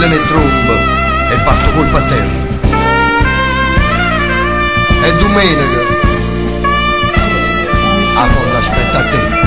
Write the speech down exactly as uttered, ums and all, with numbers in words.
trombe né trombe e parto colpo a terra. È domenica. Ah, poi l'aspetta a te.